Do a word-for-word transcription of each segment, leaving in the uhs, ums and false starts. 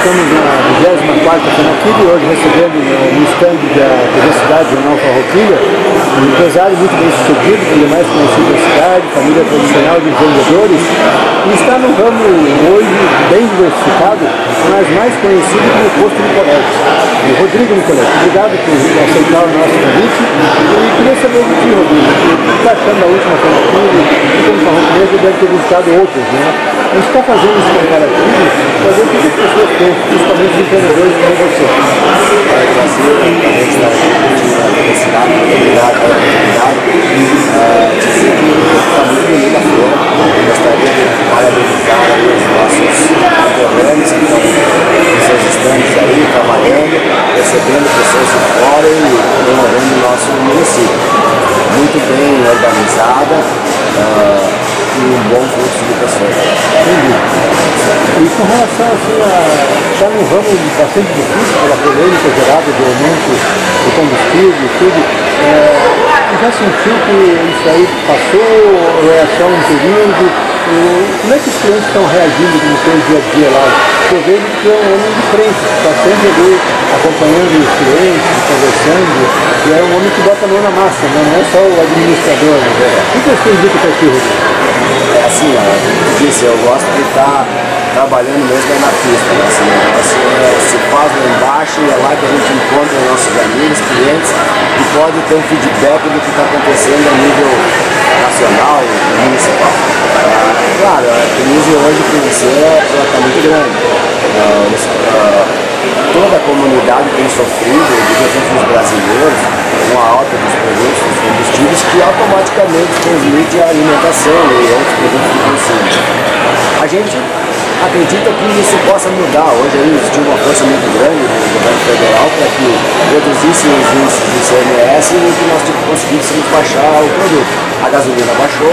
estamos na vigésima quarta Fenacilha e hoje recebendo no stand da T V Cidade Jornal Farroupilha um empresário muito bem sucedido, que é mais conhecido da cidade, família tradicional de vendedores, e está no ramo hoje bem diversificado, mas mais conhecido como posto Nicoletti. O Rodrigo Nicoletti, obrigado por aceitar o nosso convite e queria saber de ti, Rodrigo, o que está achando da última Fenacilha, e como farroupilhense deve ter visitado outros, né? A gente está fazendo esse comparativo para ver o que as pessoas pensam, principalmente os empreendedores como você. Para o Brasil, a gente está discutindo a felicidade, a oportunidade, a oportunidade. Dizer que está muito bonita a feira. Gostaria de parabenizar aí os nossos conterrâneos que estão com seus estandes aí, trabalhando, recebendo pessoas de fora e promovendo o nosso município. Muito bem organizada. Uh, e um bom fluxo de pessoas. Entendi. E com relação assim, a estar num ramo bastante difícil pela polêmica gerada do aumento do combustível e tudo, é, já sentiu que isso aí passou ou é só um período? E, como é que os clientes estão reagindo no seu dia a dia lá? Eu vejo que é um homem de frente, está sempre ali acompanhando os clientes, conversando, e é um homem que bota a mão na massa, né? Não é só o administrador. Né? O que você indica para ti, Rodrigo? É assim, ó, eu disse, eu gosto de estar trabalhando mesmo na pista, né? Esse negócio é, se faz lá embaixo e é lá que a gente encontra os nossos amigos, clientes, e pode ter um feedback do que está acontecendo a nível nacional e municipal. Ah, claro, a crise hoje financeira está muito grande. Ah, ah, toda a comunidade tem sofrido, digamos, os brasileiros, com a alta dos produtos, dos combustíveis, que automaticamente transmite a alimentação e outros produtos de consumo. A gente acredita que isso possa mudar. Hoje aí existiu uma força muito grande do governo federal para que reduzisse os índices do I C M S e que nós conseguíssemos baixar o produto. A gasolina baixou,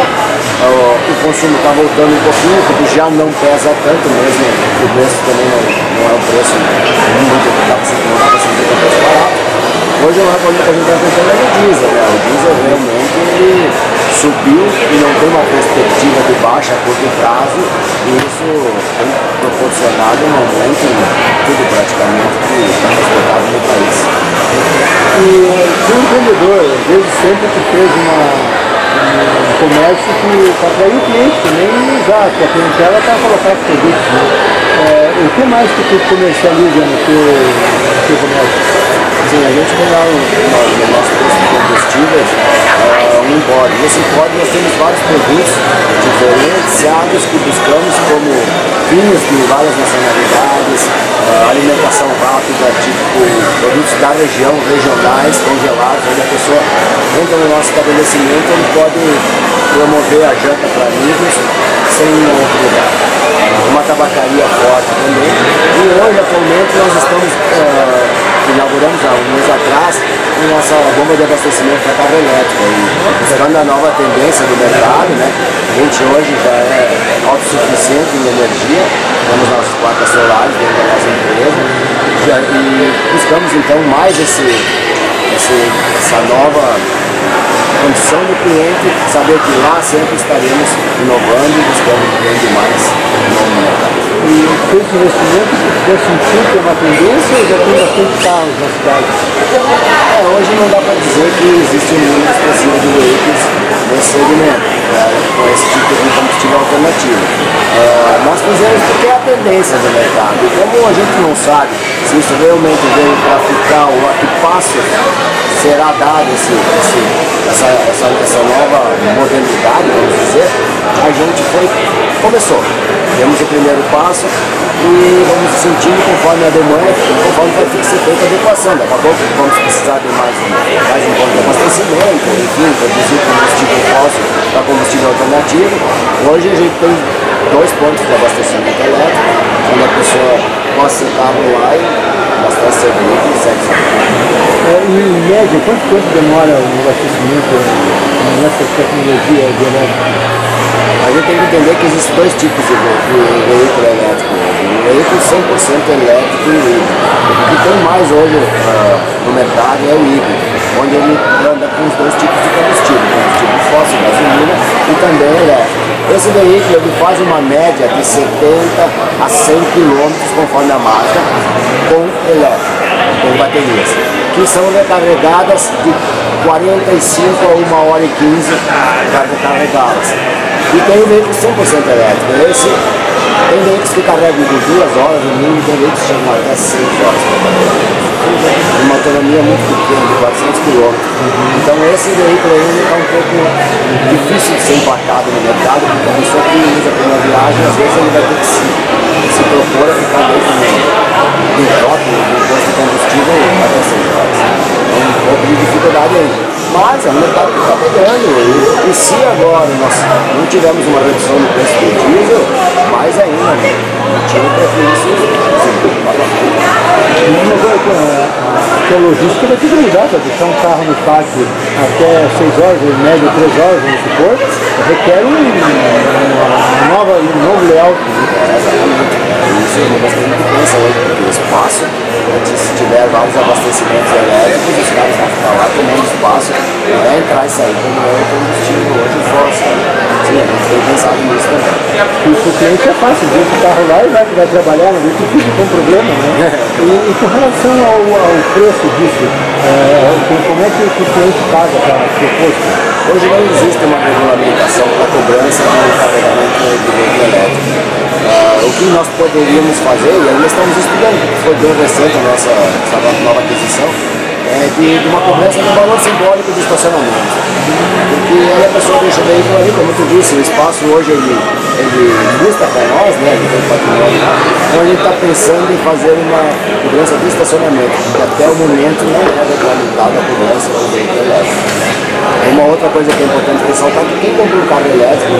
o consumo está voltando um pouquinho, porque já não pesa tanto mesmo, o preço também não, não é um preço muito, não dá para ser um preço barato. Hoje o reclamamento que a gente está tentando é o diesel, né? O diesel realmente ele subiu e não tem uma perspectiva de baixa a curto prazo, e isso tem proporcionado um aumento em tudo praticamente que está transportado no país. E o empreendedor, às vezes, sempre que fez uma, um comércio que para atrair o cliente também usar a clientela para colocar os produtos, né? É, o que mais que tu comercializa no teu, no teu comércio? Sim, a gente tem lá no, no nosso posto de combustíveis uh, um empório. Nesse empório nós temos vários produtos diferenciados que buscamos, como vinhos de várias nacionalidades, uh, alimentação rápida, tipo produtos da região, regionais, congelados, onde a pessoa entra no nosso estabelecimento e pode promover a janta para amigos sem ir em outro lugar. Uh, uma tabacaria forte também. E hoje, atualmente, nós estamos uh, inauguramos há um mês atrás a nossa bomba de abastecimento para carro elétrico, e buscando a nova tendência do mercado, né? A gente hoje já é autossuficiente em energia, temos nossas placas solares dentro da nossa empresa, já, e buscamos então mais esse, esse, essa nova condição do cliente, saber que lá sempre estaremos inovando e buscando um cliente mais no mercado. E fez investimento, já sentiu que é uma tendência ou já tem bastante carros na cidade? É, hoje não dá para dizer que existe um número expressivo de veículos nesse segmento, né, com esse tipo de combustível alternativo. Uh, nós fizemos porque é a tendência do mercado. E como a gente não sabe se isso realmente veio para ficar ou a que passo será dado esse, esse, essa, essa, essa nova modernidade, vamos dizer, a gente foi, começou. Demos o primeiro passo e vamos sentindo conforme a demanda, conforme vai ter que ser feita a adequação. Daqui a pouco vamos precisar de mais um, mais um ponto de abastecimento, enfim, produzir combustível fóssil para combustível alternativo. Hoje a gente tem dois pontos de abastecimento elétrico, onde a pessoa pode ser carro lá e bastante serviço e segue é, em média, quanto tempo demora o abastecimento nessa tecnologia de elétrica? A gente tem que entender que existem dois tipos de, de veículo elétrico. Um veículo cem por cento elétrico e híbrido. O que tem mais hoje uh, no mercado é o híbrido, onde ele anda com os dois tipos de combustível, combustível fóssil, gasolina e também elétrico. Esse veículo ele faz uma média de setenta a cem quilômetros conforme a marca, com elétrico, com baterias, que são recarregadas de quarenta e cinco a uma hora e quinze para recarregá-las. E tem o veículo cem por cento elétrico. Esse, tem veículos que carregam de duas horas no mínimo, tem veículos que chegam até seis horas para carregar. Uma autonomia muito pequena, de quatrocentos quilômetros. Então esse veículo ainda está um pouco difícil de ser emplacado no mercado, porque a pessoa que usa para uma viagem, às vezes ele vai ter que se, se propor a ficar dentro do rótulo, do posto de combustível até seis horas. Então um pouco de dificuldade aí. Mas é um mercado que está pegando. E, e se agora nós não tivermos uma redução no preço do diesel, mais ainda, né? Não tinha para que isso a logística vai ter que mudar para deixar um carro no pátio até seis horas, em média três horas, vamos supor, requer um, uma nova, um novo layout. Isso é uma coisa que a gente pensa hoje, porque o espaço, se tiver vários abastecimentos elétricos, os caras vão ficar lá tomando espaço, não é entrar e sair como é o combustível hoje força. Sim, a gente tem pensado nisso também. Isso o cliente é fácil, deixa o carro lá e vai, vai trabalhar, não vê que fica com problema, né? E, e com relação ao, ao preço disso, é, como é que o cliente paga para o posto? Hoje não existe uma regulamentação para cobrança do carregamento do veículo elétrico. Uh, o que nós poderíamos fazer, e ainda estamos estudando, foi bem recente a nossa, nossa nova aquisição, é de, de uma cobrança de um valor simbólico de estacionamento. Porque aí a pessoa deixa o veículo ali, como tu disse, o espaço hoje ele, ele custa para nós, né, ele tem patrimônio, então a gente está pensando em fazer uma cobrança de estacionamento, porque até o momento não é regulamentada a cobrança do veículo elétrico. Uma outra coisa que é importante ressaltar é que quem compra um carro elétrico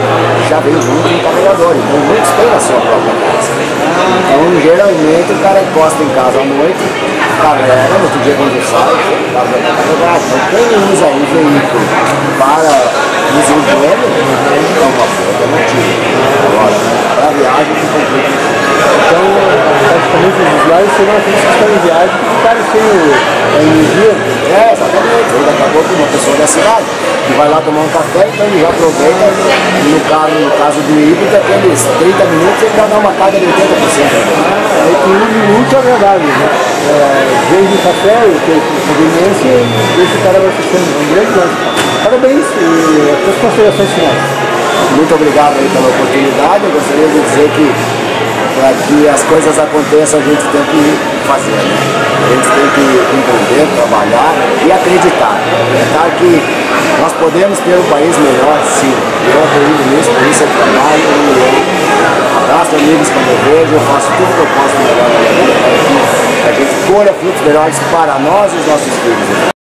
já vem junto com um carregador, então muitos têm a sua própria casa. Então geralmente o cara encosta em casa à noite, carrega, no outro dia quando sai, o carro vai estar carregado. Então quem usa o veículo para uso urbano é uma boa alternativa. Agora, para a viagem que complica. Então, praticamente os usuários serão aqueles que estão em viagem que ficaram sem a energia. É, exatamente. Ele acabou com uma pessoa da cidade que vai lá tomar um café, então ele já aproveita, no caso, no caso do híbrido, aqueles trinta minutos ele já dá uma carga de oitenta por cento. É que um minuto é agradável, né? É, vende o café, o que é conveniência e deixa o cara abastecendo. Um grande lance. Parabéns e as suas considerações finais. Muito obrigado aí pela oportunidade. Eu gostaria de dizer que para que as coisas aconteçam a gente tem que fazer, né? A gente tem que empreender, trabalhar e acreditar. Acreditar que nós podemos ter um país melhor, sim. Eu acredito nisso, por isso eu trabalho e eu abraço amigos quando eu vejo, eu faço tudo que eu posso melhor na minha vida para que a gente colha frutos melhores para nós e os nossos filhos.